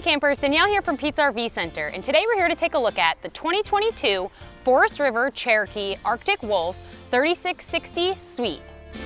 campers, Danielle here from Pete's RV Center, and today we're here to take a look at the 2022 Forest River Cherokee Arctic Wolf 3660 Suite.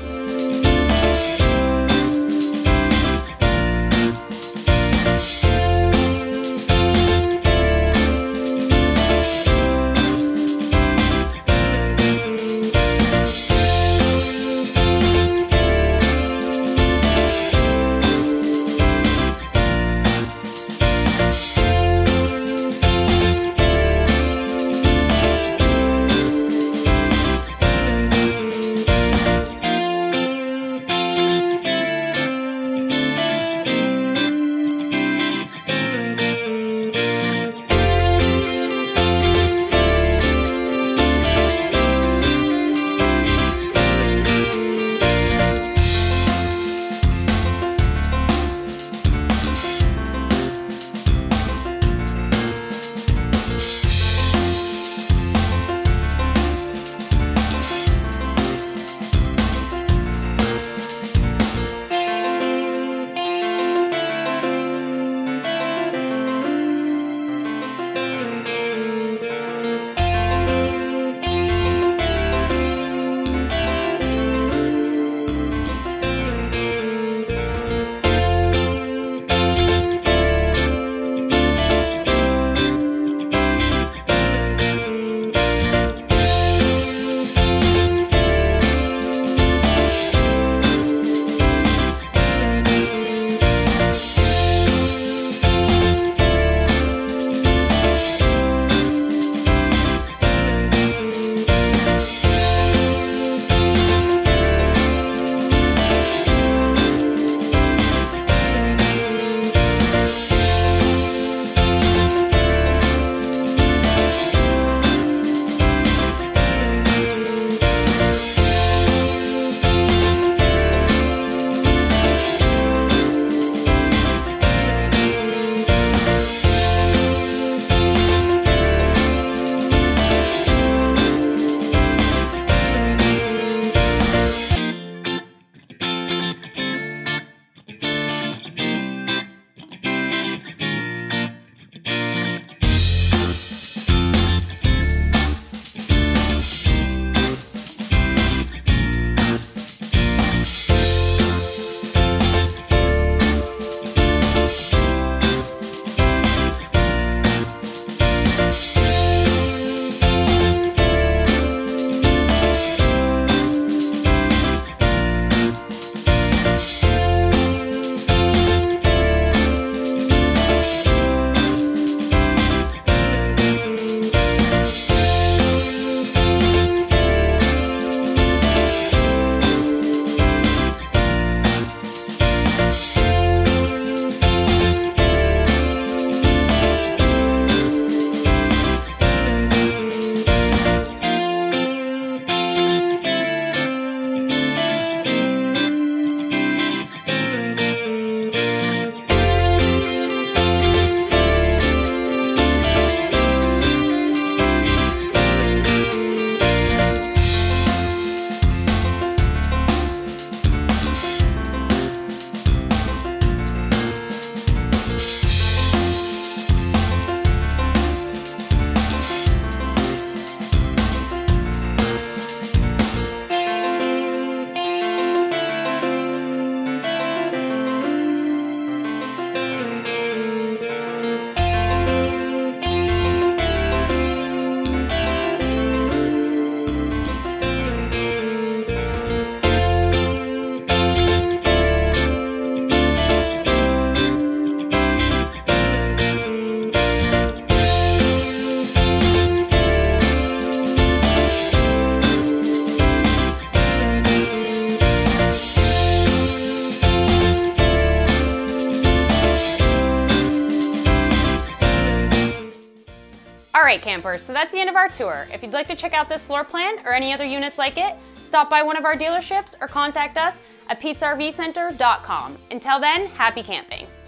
Alright campers, so that's the end of our tour. If you'd like to check out this floor plan or any other units like it, stop by one of our dealerships or contact us at petesrvcenter.com. Until then, happy camping!